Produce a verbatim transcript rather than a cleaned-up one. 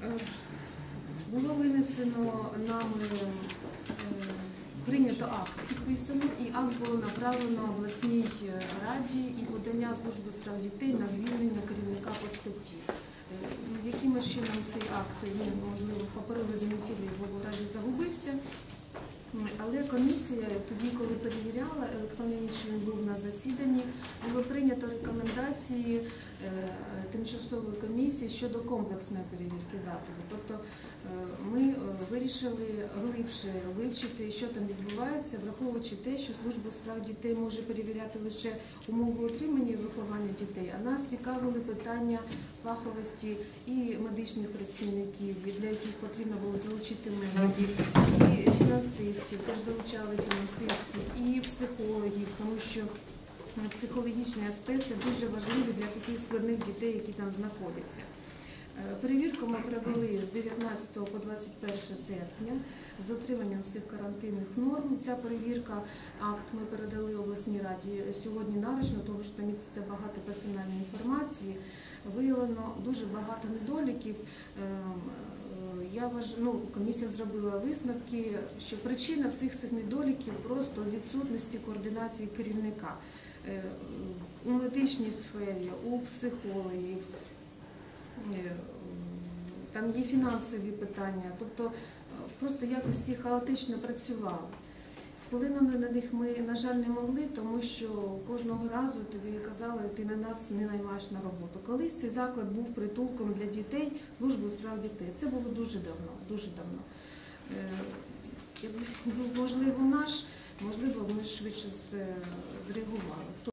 Було винесено нами, прийнято акт підписано, і акт було направлено обласній раді і подання Служби справ дітей на звільнення керівника по статті. Яким чином цей акт, він, можливо, паперовий замітили, його в раді загубився. Але комісія, тоді, коли перевіряла, Олександр Леонідович, він був на засіданні, було прийнято рекомендації тимчасової комісії щодо комплексної перевірки заходу. Тобто ми вирішили глибше вивчити, що там відбувається, враховуючи те, що Служба справ дітей може перевіряти лише умови утримання і виховання дітей, а нас цікавили питання фаховості і медичних працівників, для яких потрібно було залучити медиків, і фінансистів, теж залучали фінансистів, і психологів, тому що психологічні аспекти дуже важливі для таких складних дітей, які там знаходяться. Перевірку ми провели з дев'ятнадцятого по двадцять перше серпня з дотриманням всіх карантинних норм. Ця перевірка, акт ми передали обласній раді сьогодні нарочно, тому що там міститься багато персональної інформації, виявлено дуже багато недоліків. Я вважаю, ну, комісія зробила висновки, що причина цих всіх недоліків просто у відсутності координації керівника у медичній сфері, у психологів. Там є фінансові питання, тобто просто якось всі хаотично працювали. Вплинути на них ми, на жаль, не могли, тому що кожного разу тобі казали, ти на нас не наймаєш на роботу. Колись цей заклад був притулком для дітей, Службою справ дітей. Це було дуже давно, дуже давно. Якби був, можливо, наш, можливо, ми швидше зреагували.